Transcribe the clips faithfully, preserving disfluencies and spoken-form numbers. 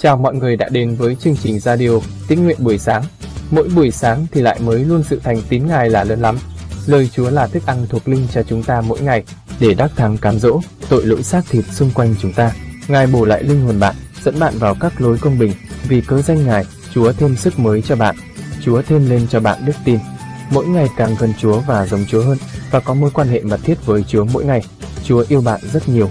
Chào mọi người đã đến với chương trình radio Tín nguyện buổi sáng. Mỗi buổi sáng thì lại mới luôn sự thành tín Ngài là lớn lắm. Lời Chúa là thức ăn thuộc linh cho chúng ta mỗi ngày, để đắc thắng cám dỗ tội lỗi xác thịt xung quanh chúng ta. Ngài bổ lại linh hồn bạn, dẫn bạn vào các lối công bình. Vì cớ danh Ngài, Chúa thêm sức mới cho bạn. Chúa thêm lên cho bạn đức tin. Mỗi ngày càng gần Chúa và giống Chúa hơn, và có mối quan hệ mật thiết với Chúa mỗi ngày. Chúa yêu bạn rất nhiều.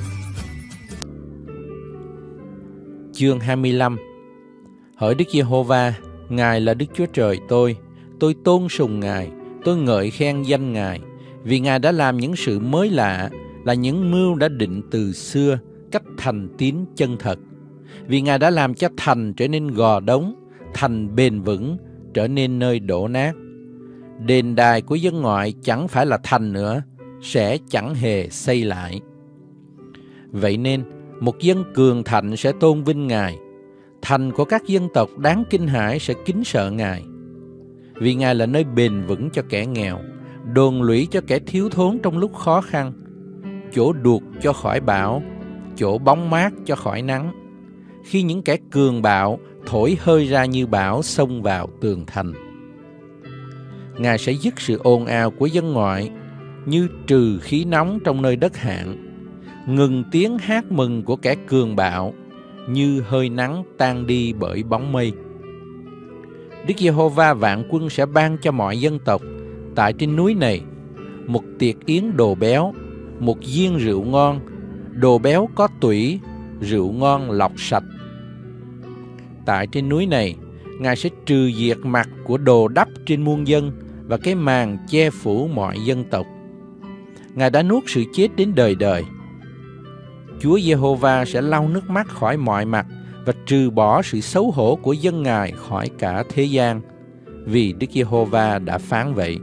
Chương hai mươi lăm. Hỡi Đức Giê-hô-va, Ngài là Đức Chúa Trời tôi, tôi tôn sùng Ngài, tôi ngợi khen danh Ngài, vì Ngài đã làm những sự mới lạ, là những mưu đã định từ xưa, cách thành tín chân thật. Vì Ngài đã làm cho thành trở nên gò đống, thành bền vững trở nên nơi đổ nát. Đền đài của dân ngoại chẳng phải là thành nữa, sẽ chẳng hề xây lại. Vậy nên, một dân cường thạnh sẽ tôn vinh Ngài, thành của các dân tộc đáng kinh hãi sẽ kính sợ Ngài. Vì Ngài là nơi bền vững cho kẻ nghèo, đồn lũy cho kẻ thiếu thốn trong lúc khó khăn, chỗ đuột cho khỏi bão, chỗ bóng mát cho khỏi nắng, khi những kẻ cường bạo thổi hơi ra như bão xông vào tường thành. Ngài sẽ dứt sự ồn ào của dân ngoại, như trừ khí nóng trong nơi đất hạn, ngừng tiếng hát mừng của kẻ cường bạo, như hơi nắng tan đi bởi bóng mây. Đức Giê-hô-va vạn quân sẽ ban cho mọi dân tộc tại trên núi này một tiệc yến đồ béo, một diên rượu ngon, đồ béo có tủy, rượu ngon lọc sạch. Tại trên núi này, Ngài sẽ trừ diệt mặt của đồ đắp trên muôn dân và cái màn che phủ mọi dân tộc. Ngài đã nuốt sự chết đến đời đời. Chúa Giê-hô-va sẽ lau nước mắt khỏi mọi mặt và trừ bỏ sự xấu hổ của dân Ngài khỏi cả thế gian, vì Đức Giê-hô-va đã phán vậy.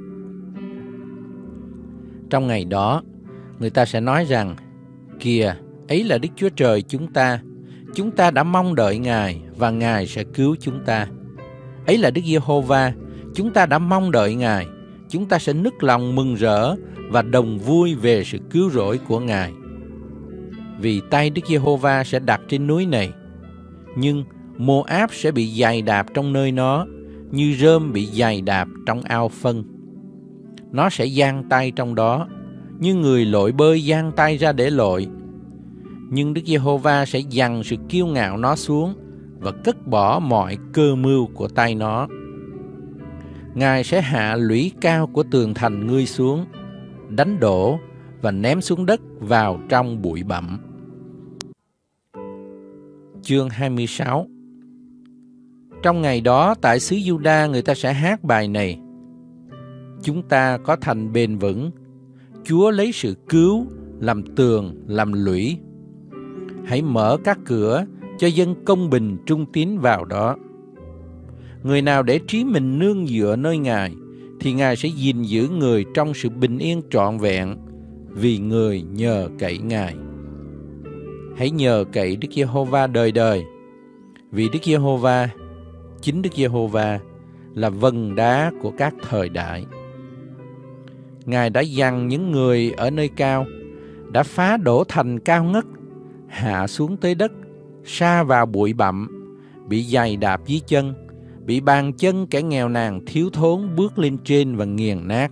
Trong ngày đó, người ta sẽ nói rằng, kìa, ấy là Đức Chúa Trời chúng ta, chúng ta đã mong đợi Ngài và Ngài sẽ cứu chúng ta. Ấy là Đức Giê-hô-va, chúng ta đã mong đợi Ngài, chúng ta sẽ nức lòng mừng rỡ và đồng vui về sự cứu rỗi của Ngài. Vì tay Đức Giê-hô-va sẽ đặt trên núi này, nhưng Mô-áp sẽ bị giày đạp trong nơi nó, như rơm bị giày đạp trong ao phân. Nó sẽ giang tay trong đó, như người lội bơi giang tay ra để lội. Nhưng Đức Giê-hô-va sẽ giằng sự kiêu ngạo nó xuống và cất bỏ mọi cơ mưu của tay nó. Ngài sẽ hạ lũy cao của tường thành ngươi xuống, đánh đổ và ném xuống đất vào trong bụi bặm. Chương hai mươi sáu. Trong ngày đó tại xứ Giu-đa người ta sẽ hát bài này: chúng ta có thành bền vững, Chúa lấy sự cứu làm tường, làm lũy. Hãy mở các cửa cho dân công bình trung tín vào đó. Người nào để trí mình nương dựa nơi Ngài, thì Ngài sẽ gìn giữ người trong sự bình yên trọn vẹn, vì người nhờ cậy Ngài. Hãy nhờ cậy Đức Giê-hô-va đời đời, vì Đức Giê-hô-va, chính Đức Giê-hô-va là vân đá của các thời đại. Ngài đã giằng những người ở nơi cao, đã phá đổ thành cao ngất, hạ xuống tới đất, sa vào bụi bặm, bị giày đạp dưới chân, bị bàn chân kẻ nghèo nàn thiếu thốn bước lên trên và nghiền nát.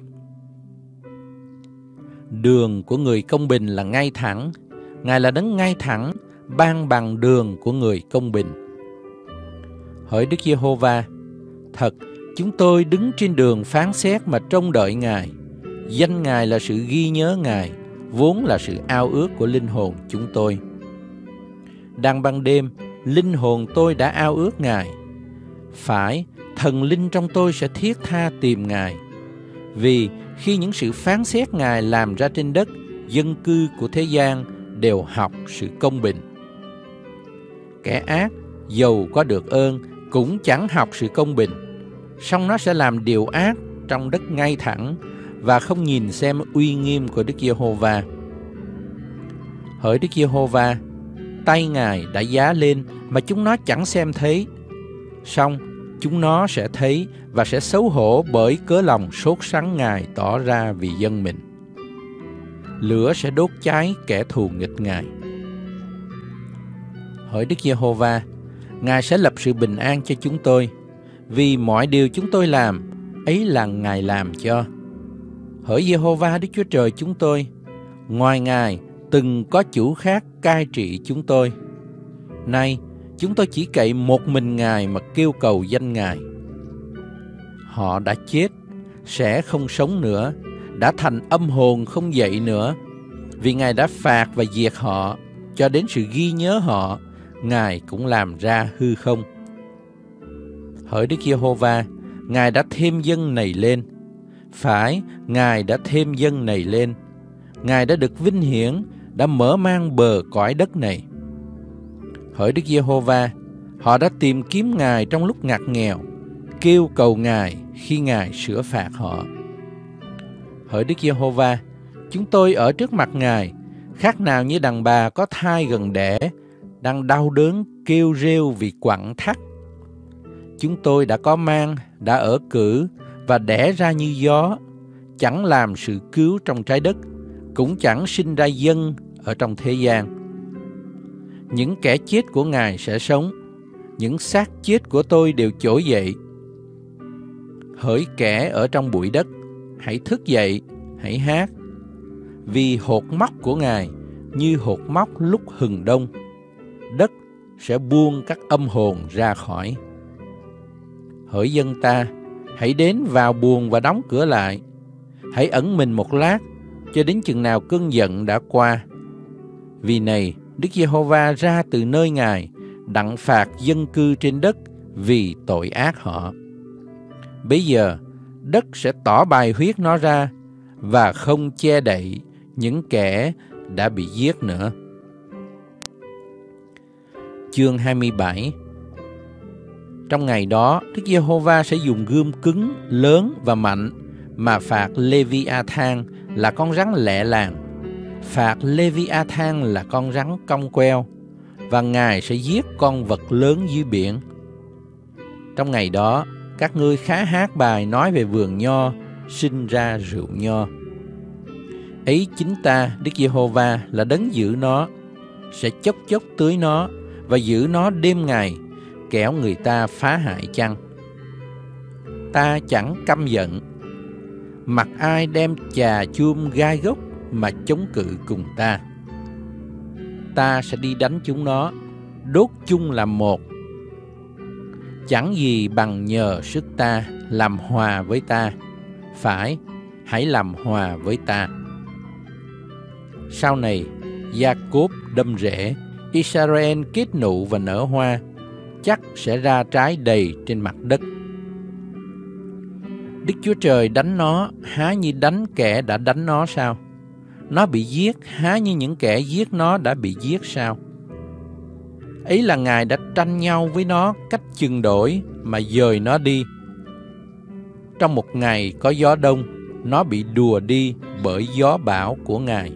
Đường của người công bình là ngay thẳng, Ngài là đấng ngay thẳng, ban bằng đường của người công bình. Hỡi Đức Giê-hô-va, thật, chúng tôi đứng trên đường phán xét mà trông đợi Ngài. Danh Ngài là sự ghi nhớ Ngài, vốn là sự ao ước của linh hồn chúng tôi. Đang ban đêm, linh hồn tôi đã ao ước Ngài. Phải, thần linh trong tôi sẽ thiết tha tìm Ngài. Vì khi những sự phán xét Ngài làm ra trên đất, dân cư của thế gian đều học sự công bình. Kẻ ác, dầu có được ơn, cũng chẳng học sự công bình, song nó sẽ làm điều ác trong đất ngay thẳng và không nhìn xem uy nghiêm của Đức Giê-hô-va. Hỡi Đức Giê-hô-va, tay Ngài đã giá lên mà chúng nó chẳng xem thấy, song chúng nó sẽ thấy và sẽ xấu hổ bởi cớ lòng sốt sắng Ngài tỏ ra vì dân mình. Lửa sẽ đốt cháy kẻ thù nghịch Ngài. Hỡi Đức Giê-hô-va, Ngài sẽ lập sự bình an cho chúng tôi, vì mọi điều chúng tôi làm, ấy là Ngài làm cho. Hỡi Giê-hô-va Đức Chúa Trời chúng tôi, ngoài Ngài từng có chủ khác cai trị chúng tôi. Nay chúng tôi chỉ cậy một mình Ngài mà kêu cầu danh Ngài. Họ đã chết, sẽ không sống nữa, đã thành âm hồn không dậy nữa, vì Ngài đã phạt và diệt họ, cho đến sự ghi nhớ họ, Ngài cũng làm ra hư không. Hỡi Đức Giê-hô-va, Ngài đã thêm dân này lên. Phải, Ngài đã thêm dân này lên. Ngài đã được vinh hiển, đã mở mang bờ cõi đất này. Hỡi Đức Giê-hô-va, họ đã tìm kiếm Ngài trong lúc ngặt nghèo, kêu cầu Ngài khi Ngài sửa phạt họ. Hỡi Đức Giê-hô-va, chúng tôi ở trước mặt Ngài, khác nào như đàn bà có thai gần đẻ, đang đau đớn kêu rêu vì quặn thắt. Chúng tôi đã có mang, đã ở cữ và đẻ ra như gió, chẳng làm sự cứu trong trái đất, cũng chẳng sinh ra dân ở trong thế gian. Những kẻ chết của Ngài sẽ sống, những xác chết của tôi đều trỗi dậy. Hỡi kẻ ở trong bụi đất, hãy thức dậy, hãy hát, vì hột móc của Ngài như hột móc lúc hừng đông, đất sẽ buông các âm hồn ra khỏi. Hỡi dân ta, hãy đến vào buồng và đóng cửa lại, hãy ẩn mình một lát, cho đến chừng nào cơn giận đã qua. Vì này, Đức Giê-hô-va ra từ nơi Ngài, đặng phạt dân cư trên đất vì tội ác họ. Bây giờ, đất sẽ tỏ bài huyết nó ra, và không che đậy những kẻ đã bị giết nữa. Chương hai mươi bảy. Trong ngày đó, Đức Giê-hô-va sẽ dùng gươm cứng, lớn và mạnh mà phạt Lê-vi-a-than là con rắn lẹ làng, phạt Lê-vi-a-than là con rắn cong queo, và Ngài sẽ giết con vật lớn dưới biển. Trong ngày đó, các ngươi khá hát bài nói về vườn nho, sinh ra rượu nho. Ấy chính ta, Đức Giê-hô-va là đấng giữ nó, sẽ chốc chốc tưới nó và giữ nó đêm ngày, kẻo người ta phá hại chăng. Ta chẳng căm giận, mặc ai đem chà chuông gai gốc mà chống cự cùng ta. Ta sẽ đi đánh chúng nó, đốt chung làm một. Chẳng gì bằng nhờ sức ta làm hòa với ta, phải, hãy làm hòa với ta. Sau này, Gia-cốp đâm rễ, Israel kết nụ và nở hoa, chắc sẽ ra trái đầy trên mặt đất. Đức Chúa Trời đánh nó, há như đánh kẻ đã đánh nó sao? Nó bị giết, há như những kẻ giết nó đã bị giết sao? Ấy là Ngài đã tranh nhau với nó cách chừng đổi mà dời nó đi. Trong một ngày có gió đông, nó bị đùa đi bởi gió bão của Ngài.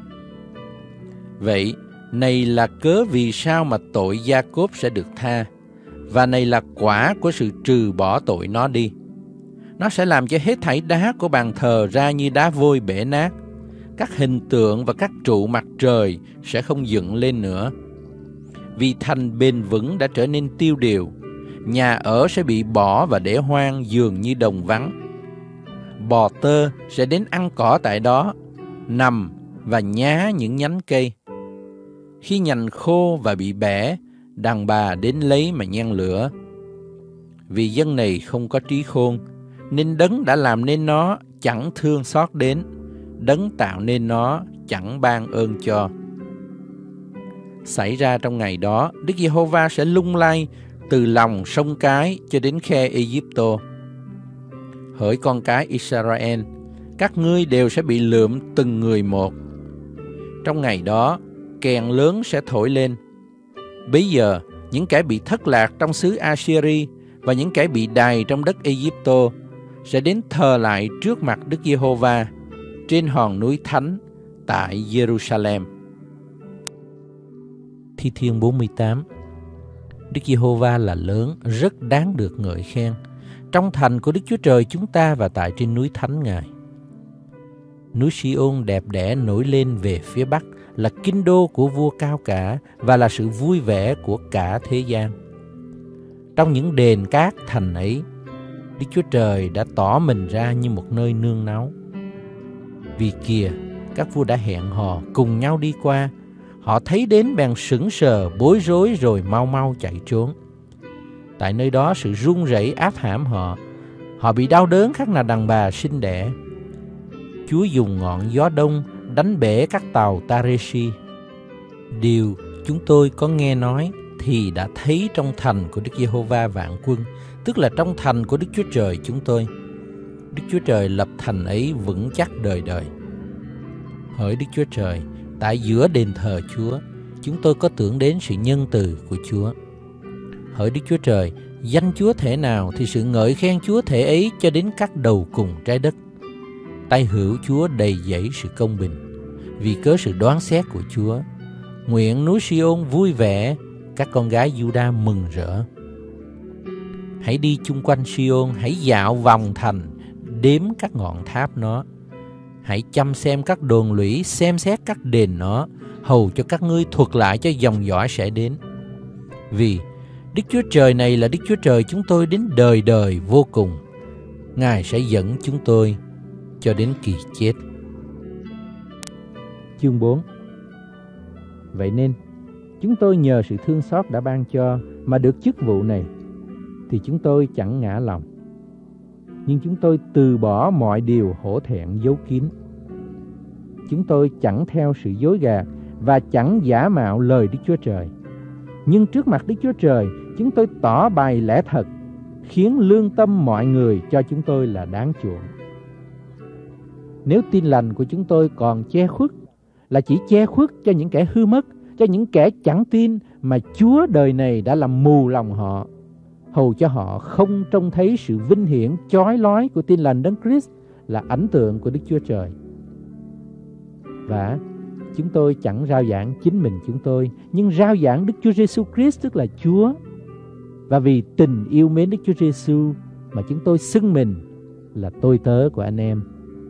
Vậy, này là cớ vì sao mà tội Gia-cốp sẽ được tha, và này là quả của sự trừ bỏ tội nó đi. Nó sẽ làm cho hết thảy đá của bàn thờ ra như đá vôi bể nát. Các hình tượng và các trụ mặt trời sẽ không dựng lên nữa. Vì thành bền vững đã trở nên tiêu điều, nhà ở sẽ bị bỏ và để hoang dường như đồng vắng. Bò tơ sẽ đến ăn cỏ tại đó, nằm và nhá những nhánh cây. Khi nhành khô và bị bẻ, đàn bà đến lấy mà nhen lửa. Vì dân này không có trí khôn, nên đấng đã làm nên nó chẳng thương xót đến, đấng tạo nên nó chẳng ban ơn cho. Xảy ra trong ngày đó, Đức Giê-hô-va sẽ lung lay từ lòng sông Cái cho đến khe Ê-díp-tô. Hỡi con cái Israel, các ngươi đều sẽ bị lượm từng người một. Trong ngày đó, kèn lớn sẽ thổi lên. Bấy giờ, những kẻ bị thất lạc trong xứ Assyri và những kẻ bị đày trong đất Ê-díp-tô sẽ đến thờ lại trước mặt Đức Giê-hô-va trên hòn núi thánh tại Giê-ru-sa-lem. Thi Thiên bốn mươi tám. Đức Giê-hô-va là lớn, rất đáng được ngợi khen, trong thành của Đức Chúa Trời chúng ta và tại trên núi thánh Ngài. Núi Si-ôn đẹp đẽ nổi lên về phía bắc, là kinh đô của vua cao cả và là sự vui vẻ của cả thế gian. Trong những đền cát thành ấy, Đức Chúa Trời đã tỏ mình ra như một nơi nương náu. Vì kìa, các vua đã hẹn hò cùng nhau đi qua. Họ thấy đến bèn sững sờ, bối rối rồi mau mau chạy trốn. Tại nơi đó sự run rẩy áp hãm họ. Họ bị đau đớn khác nào đàn bà sinh đẻ. Chúa dùng ngọn gió đông đánh bể các tàu Tareshi. Điều chúng tôi có nghe nói thì đã thấy trong thành của Đức Giê-hô-va vạn quân, tức là trong thành của Đức Chúa Trời chúng tôi. Đức Chúa Trời lập thành ấy vững chắc đời đời. Hỡi Đức Chúa Trời, tại giữa đền thờ Chúa, chúng tôi có tưởng đến sự nhân từ của Chúa. Hỡi Đức Chúa Trời, danh Chúa thể nào thì sự ngợi khen Chúa thể ấy cho đến các đầu cùng trái đất. Tay hữu Chúa đầy dẫy sự công bình, vì cớ sự đoán xét của Chúa. Nguyện núi Si-ôn vui vẻ, các con gái Giu-đa mừng rỡ. Hãy đi chung quanh Si-ôn, hãy dạo vòng thành, đếm các ngọn tháp nó. Hãy chăm xem các đồn lũy, xem xét các đền nó, hầu cho các ngươi thuật lại cho dòng dõi sẽ đến. Vì Đức Chúa Trời này là Đức Chúa Trời chúng tôi đến đời đời vô cùng. Ngài sẽ dẫn chúng tôi cho đến kỳ chết. Chương bốn. Vậy nên, chúng tôi nhờ sự thương xót đã ban cho mà được chức vụ này, thì chúng tôi chẳng ngã lòng. Nhưng chúng tôi từ bỏ mọi điều hổ thẹn giấu kín. Chúng tôi chẳng theo sự dối gạt và chẳng giả mạo lời Đức Chúa Trời. Nhưng trước mặt Đức Chúa Trời, chúng tôi tỏ bày lẽ thật, khiến lương tâm mọi người cho chúng tôi là đáng chuộng. Nếu tin lành của chúng tôi còn che khuất, là chỉ che khuất cho những kẻ hư mất, cho những kẻ chẳng tin mà Chúa đời này đã làm mù lòng họ, hầu cho họ không trông thấy sự vinh hiển chói lói của tin lành Đấng Christ là ảnh tượng của Đức Chúa Trời. Và chúng tôi chẳng rao giảng chính mình chúng tôi, nhưng rao giảng Đức Chúa Giêsu Christ, tức là Chúa. Và vì tình yêu mến Đức Chúa Giêsu mà chúng tôi xưng mình là tôi tớ của anh em.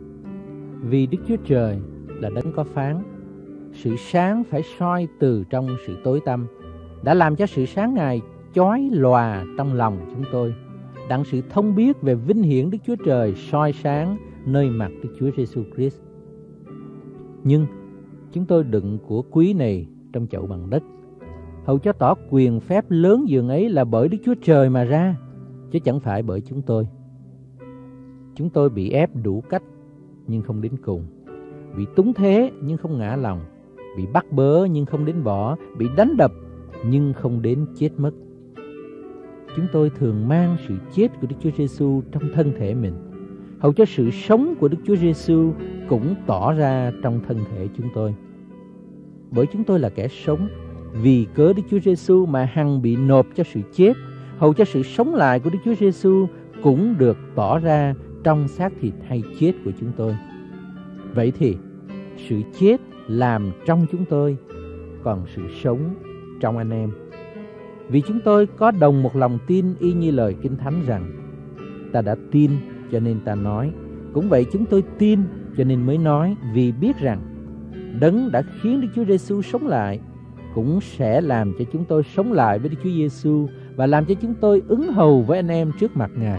Vì Đức Chúa Trời là Đấng có phán, sự sáng phải soi từ trong sự tối tăm, đã làm cho sự sáng Ngài chói lòa trong lòng chúng tôi, đặng sự thông biết về vinh hiển Đức Chúa Trời soi sáng nơi mặt Đức Chúa Giêsu Christ. Nhưng chúng tôi đựng của quý này trong chậu bằng đất, hầu cho tỏ quyền phép lớn dường ấy là bởi Đức Chúa Trời mà ra, chứ chẳng phải bởi chúng tôi. Chúng tôi bị ép đủ cách nhưng không đến cùng, bị túng thế nhưng không ngã lòng, bị bắt bớ nhưng không đến bỏ, bị đánh đập nhưng không đến chết mất. Chúng tôi thường mang sự chết của Đức Chúa Giêsu trong thân thể mình, hầu cho sự sống của Đức Chúa Giêsu cũng tỏ ra trong thân thể chúng tôi. Bởi chúng tôi là kẻ sống, vì cớ Đức Chúa Giêsu mà hằng bị nộp cho sự chết, hầu cho sự sống lại của Đức Chúa Giêsu cũng được tỏ ra trong xác thịt hay chết của chúng tôi. Vậy thì sự chết làm trong chúng tôi, còn sự sống trong anh em. Vì chúng tôi có đồng một lòng tin y như lời Kinh Thánh rằng: ta đã tin cho nên ta nói. Cũng vậy chúng tôi tin cho nên mới nói, vì biết rằng Đấng đã khiến Đức Chúa Giêsu sống lại cũng sẽ làm cho chúng tôi sống lại với Đức Chúa Giêsu và làm cho chúng tôi ứng hầu với anh em trước mặt Ngài.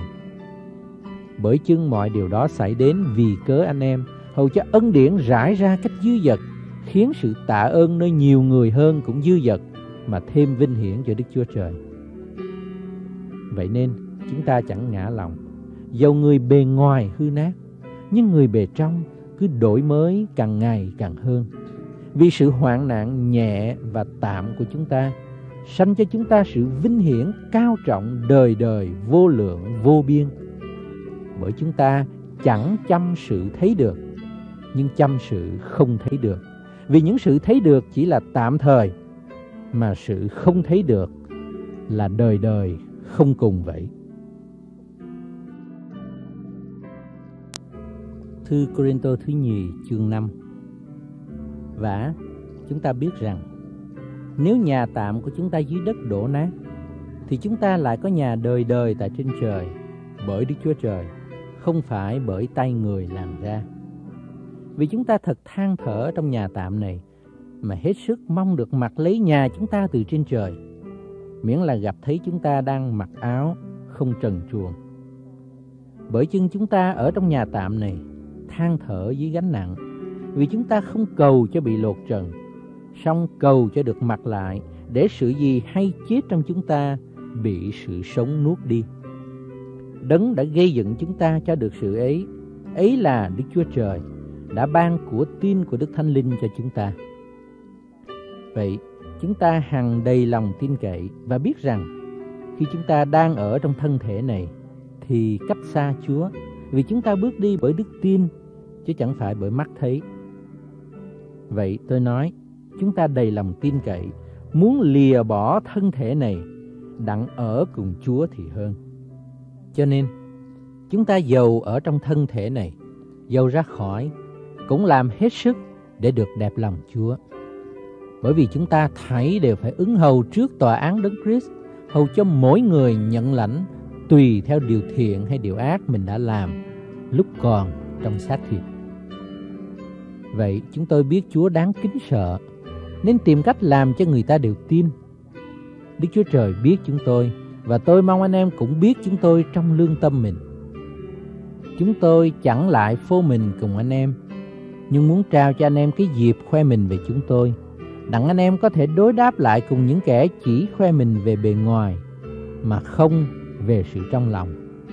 Bởi chưng mọi điều đó xảy đến vì cớ anh em, hầu cho ân điển rải ra cách dư dật, khiến sự tạ ơn nơi nhiều người hơn cũng dư dật, mà thêm vinh hiển cho Đức Chúa Trời. Vậy nên chúng ta chẳng ngã lòng, dầu người bề ngoài hư nát, nhưng người bề trong cứ đổi mới càng ngày càng hơn. Vì sự hoạn nạn nhẹ và tạm của chúng ta sanh cho chúng ta sự vinh hiển cao trọng đời đời vô lượng vô biên. Bởi chúng ta chẳng chăm sự thấy được, nhưng chăm sự không thấy được. Vì những sự thấy được chỉ là tạm thời, mà sự không thấy được là đời đời không cùng vậy. Thư Cô-rinh-tô thứ nhì chương năm. Và chúng ta biết rằng nếu nhà tạm của chúng ta dưới đất đổ nát, thì chúng ta lại có nhà đời đời tại trên trời, bởi Đức Chúa Trời, không phải bởi tay người làm ra. Vì chúng ta thật than thở trong nhà tạm này, mà hết sức mong được mặc lấy nhà chúng ta từ trên trời. miễn là gặp thấy chúng ta đang mặc áo không trần truồng. Bởi chừng chúng ta ở trong nhà tạm này, than thở dưới gánh nặng, vì chúng ta không cầu cho bị lột trần, song cầu cho được mặc lại, để sự gì hay chết trong chúng ta bị sự sống nuốt đi. Đấng đã gây dựng chúng ta cho được sự ấy, ấy là Đức Chúa Trời, đã ban của tin của Đức Thánh Linh cho chúng ta. Vậy, chúng ta hằng đầy lòng tin cậy và biết rằng khi chúng ta đang ở trong thân thể này thì cách xa Chúa, vì chúng ta bước đi bởi đức tin chứ chẳng phải bởi mắt thấy. Vậy tôi nói, chúng ta đầy lòng tin cậy, muốn lìa bỏ thân thể này, đặng ở cùng Chúa thì hơn. Cho nên, chúng ta dầu ở trong thân thể này, dầu ra khỏi, cũng làm hết sức để được đẹp lòng Chúa. Bởi vì chúng ta thảy đều phải ứng hầu trước tòa án Đấng Christ, hầu cho mỗi người nhận lãnh tùy theo điều thiện hay điều ác mình đã làm lúc còn trong xác thịt. Vậy chúng tôi biết Chúa đáng kính sợ, nên tìm cách làm cho người ta đều tin. Đức Chúa Trời biết chúng tôi, và tôi mong anh em cũng biết chúng tôi trong lương tâm mình. Chúng tôi chẳng lại phô mình cùng anh em, nhưng muốn trao cho anh em cái dịp khoe mình về chúng tôi, đặng anh em có thể đối đáp lại cùng những kẻ chỉ khoe mình về bề ngoài, mà không về sự trong lòng.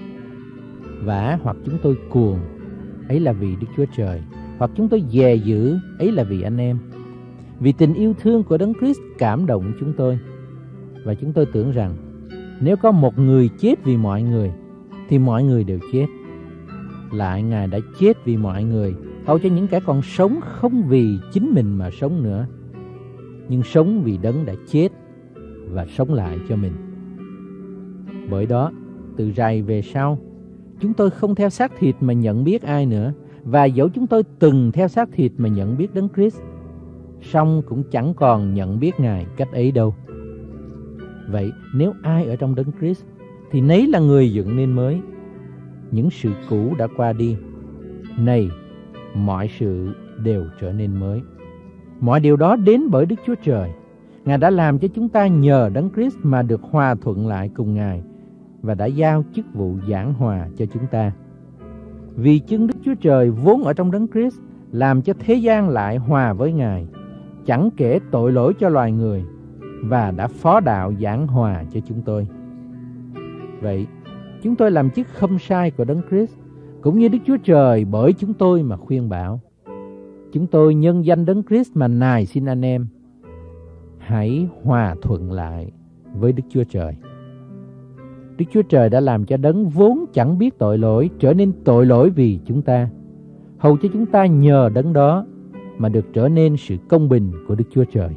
Vả hoặc chúng tôi cuồng, ấy là vì Đức Chúa Trời, hoặc chúng tôi dè dữ, ấy là vì anh em. Vì tình yêu thương của Đấng Christ cảm động chúng tôi. Và chúng tôi tưởng rằng, nếu có một người chết vì mọi người, thì mọi người đều chết. Lại Ngài đã chết vì mọi người, hầu cho những kẻ còn sống không vì chính mình mà sống nữa, nhưng sống vì Đấng đã chết và sống lại cho mình. Bởi đó, từ rày về sau, chúng tôi không theo xác thịt mà nhận biết ai nữa, và dẫu chúng tôi từng theo xác thịt mà nhận biết Đấng Christ, song cũng chẳng còn nhận biết Ngài cách ấy đâu. Vậy nếu ai ở trong Đấng Christ, thì nấy là người dựng nên mới. Những sự cũ đã qua đi, này mọi sự đều trở nên mới. Mọi điều đó đến bởi Đức Chúa Trời. Ngài đã làm cho chúng ta nhờ Đấng Christ mà được hòa thuận lại cùng Ngài, và đã giao chức vụ giảng hòa cho chúng ta. Vì chưng Đức Chúa Trời vốn ở trong Đấng Christ làm cho thế gian lại hòa với Ngài, chẳng kể tội lỗi cho loài người, và đã phó đạo giảng hòa cho chúng tôi. Vậy, chúng tôi làm chức không sai của Đấng Christ, cũng như Đức Chúa Trời bởi chúng tôi mà khuyên bảo. Chúng tôi nhân danh Đấng Christ mà nài xin anh em, hãy hòa thuận lại với Đức Chúa Trời. Đức Chúa Trời đã làm cho Đấng vốn chẳng biết tội lỗi trở nên tội lỗi vì chúng ta, hầu cho chúng ta nhờ Đấng đó mà được trở nên sự công bình của Đức Chúa Trời.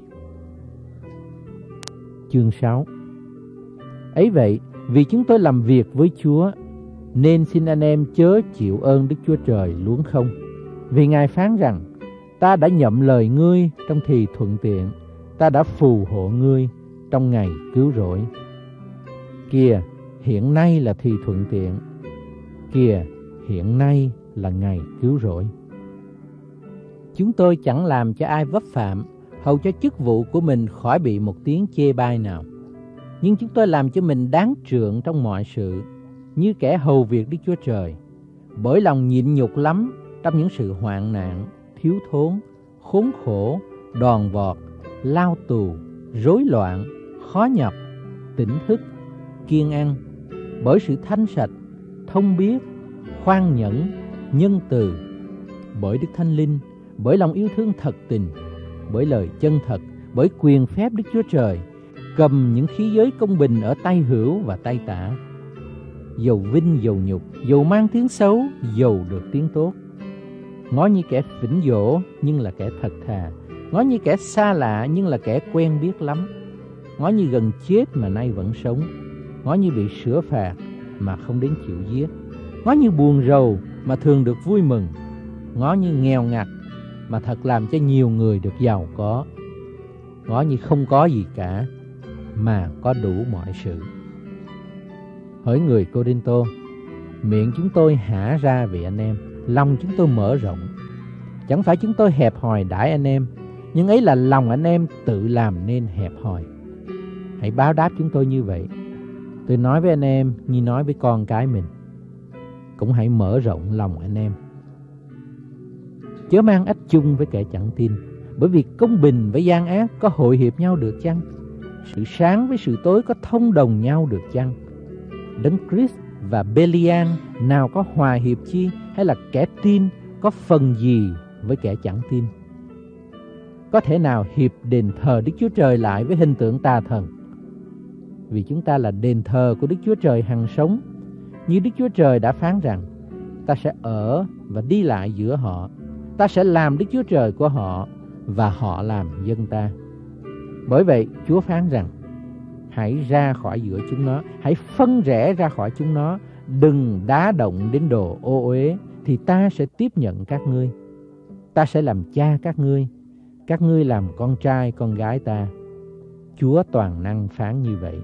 Chương sáu. Ấy vậy, vì chúng tôi làm việc với Chúa, nên xin anh em chớ chịu ơn Đức Chúa Trời luống không. Vì Ngài phán rằng, ta đã nhậm lời ngươi trong thì thuận tiện, ta đã phù hộ ngươi trong ngày cứu rỗi. Kìa, hiện nay là thì thuận tiện, kìa, hiện nay là ngày cứu rỗi. Chúng tôi chẳng làm cho ai vấp phạm, hầu cho chức vụ của mình khỏi bị một tiếng chê bai nào. Nhưng chúng tôi làm cho mình đáng trượng trong mọi sự, như kẻ hầu việc Đức Chúa Trời, bởi lòng nhịn nhục lắm trong những sự hoạn nạn, thiếu thốn, khốn khổ, đòn vọt, lao tù, rối loạn, khó nhọc, tỉnh thức, kiêng ăn, bởi sự thanh sạch, thông biết, khoan nhẫn, nhân từ, bởi Đức Thánh Linh, bởi lòng yêu thương thật tình, bởi lời chân thật, bởi quyền phép Đức Chúa Trời, cầm những khí giới công bình ở tay hữu và tay tả. Dầu vinh dầu nhục, dầu mang tiếng xấu, dầu được tiếng tốt. Ngó như kẻ phỉnh dỗ nhưng là kẻ thật thà, ngó như kẻ xa lạ nhưng là kẻ quen biết lắm. Ngó như gần chết mà nay vẫn sống, ngó như bị sửa phạt mà không đến chịu giết. Ngó như buồn rầu mà thường được vui mừng, ngó như nghèo ngặt mà thật làm cho nhiều người được giàu có. Ngó như không có gì cả mà có đủ mọi sự. Hỡi người Cô-rinh-tô, miệng chúng tôi hả ra vì anh em, lòng chúng tôi mở rộng. Chẳng phải chúng tôi hẹp hòi đãi anh em, nhưng ấy là lòng anh em tự làm nên hẹp hòi. Hãy báo đáp chúng tôi như vậy. Tôi nói với anh em như nói với con cái mình. Cũng hãy mở rộng lòng anh em. Chớ mang ách chung với kẻ chẳng tin, bởi vì công bình với gian ác có hội hiệp nhau được chăng? Sự sáng với sự tối có thông đồng nhau được chăng? Đấng Christ và Belial nào có hòa hiệp chi, hay là kẻ tin có phần gì với kẻ chẳng tin? Có thể nào hiệp đền thờ Đức Chúa Trời lại với hình tượng tà thần? Vì chúng ta là đền thờ của Đức Chúa Trời hằng sống, như Đức Chúa Trời đã phán rằng: ta sẽ ở và đi lại giữa họ, ta sẽ làm Đức Chúa Trời của họ, và họ làm dân ta. Bởi vậy Chúa phán rằng: hãy ra khỏi giữa chúng nó, hãy phân rẽ ra khỏi chúng nó, đừng đá động đến đồ ô uế, thì ta sẽ tiếp nhận các ngươi. Ta sẽ làm cha các ngươi, các ngươi làm con trai con gái ta. Chúa toàn năng phán như vậy.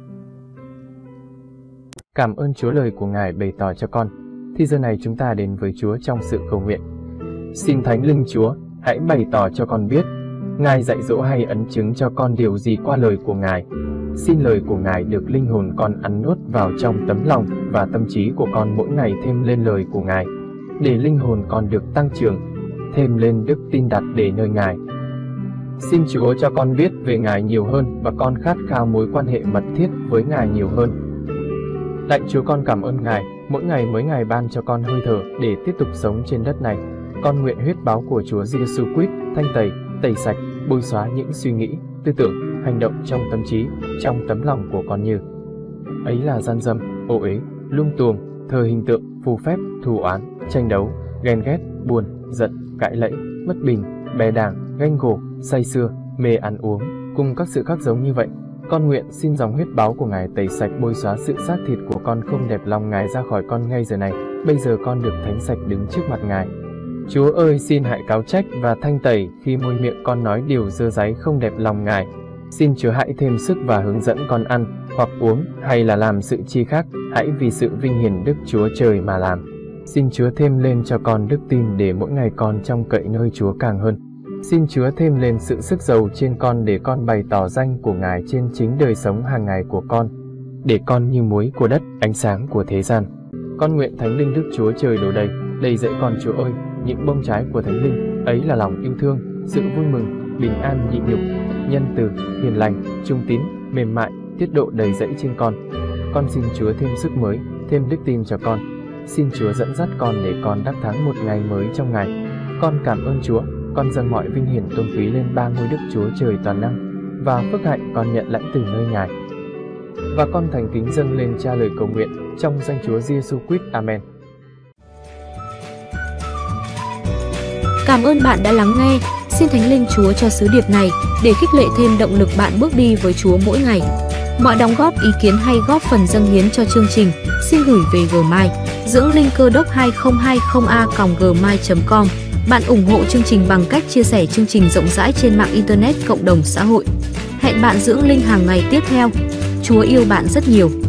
Cảm ơn Chúa lời của Ngài bày tỏ cho con. Thì giờ này chúng ta đến với Chúa trong sự cầu nguyện. Xin Thánh Linh Chúa, hãy bày tỏ cho con biết, Ngài dạy dỗ hay ấn chứng cho con điều gì qua lời của Ngài. Xin lời của Ngài được linh hồn con ăn nuốt vào trong tấm lòng và tâm trí của con mỗi ngày thêm lên lời của Ngài, để linh hồn con được tăng trưởng, thêm lên đức tin đặt để nơi Ngài. Xin Chúa cho con biết về Ngài nhiều hơn và con khát khao mối quan hệ mật thiết với Ngài nhiều hơn. Lạy Chúa, con cảm ơn Ngài, mỗi ngày mỗi ngày ban cho con hơi thở để tiếp tục sống trên đất này. Con nguyện huyết báo của Chúa Giêsu Christ thanh tẩy, tẩy sạch, bôi xóa những suy nghĩ, tư tưởng, hành động trong tâm trí, trong tấm lòng của con như ấy là gian dâm, ô uế, lung tuồng, thờ hình tượng, phù phép, thù oán, tranh đấu, ghen ghét, buồn, giận, cãi lẫy, bất bình, bè đảng, ganh gổ, say sưa, mê ăn uống, cùng các sự khác giống như vậy. Con nguyện xin dòng huyết báo của Ngài tẩy sạch, bôi xóa sự xác thịt của con không đẹp lòng Ngài ra khỏi con ngay giờ này. Bây giờ con được thánh sạch đứng trước mặt Ngài. Chúa ơi, xin hãy cáo trách và thanh tẩy khi môi miệng con nói điều dơ dáy không đẹp lòng Ngài. Xin Chúa hãy thêm sức và hướng dẫn con ăn, hoặc uống, hay là làm sự chi khác, hãy vì sự vinh hiển Đức Chúa Trời mà làm. Xin Chúa thêm lên cho con đức tin để mỗi ngày con trông cậy nơi Chúa càng hơn. Xin Chúa thêm lên sự sức giàu trên con để con bày tỏ danh của Ngài trên chính đời sống hàng ngày của con, để con như muối của đất, ánh sáng của thế gian. Con nguyện Thánh Linh Đức Chúa Trời đổ đầy, đầy dẫy con Chúa ơi, những bông trái của Thánh Linh, ấy là lòng yêu thương, sự vui mừng, bình an nhịn nhục, nhân từ, hiền lành, trung tín, mềm mại, tiết độ đầy dẫy trên con. Con xin Chúa thêm sức mới, thêm đức tin cho con. Xin Chúa dẫn dắt con để con đắc thắng một ngày mới trong Ngài. Con cảm ơn Chúa, con dâng mọi vinh hiển tôn quý lên ba ngôi Đức Chúa Trời toàn năng, và phước hạnh con nhận lãnh từ nơi Ngài. Và con thành kính dâng lên Cha lời cầu nguyện trong danh Chúa Giêsu Christ. Amen. Cảm ơn bạn đã lắng nghe. Xin Thánh Linh Chúa cho sứ điệp này để khích lệ thêm động lực bạn bước đi với Chúa mỗi ngày. Mọi đóng góp, ý kiến hay góp phần dâng hiến cho chương trình xin gửi về gmail dưỡng linh cơ đốc hai không hai không a còng gmail chấm com. Bạn ủng hộ chương trình bằng cách chia sẻ chương trình rộng rãi trên mạng Internet, cộng đồng xã hội. Hẹn bạn dưỡng linh hàng ngày tiếp theo. Chúa yêu bạn rất nhiều.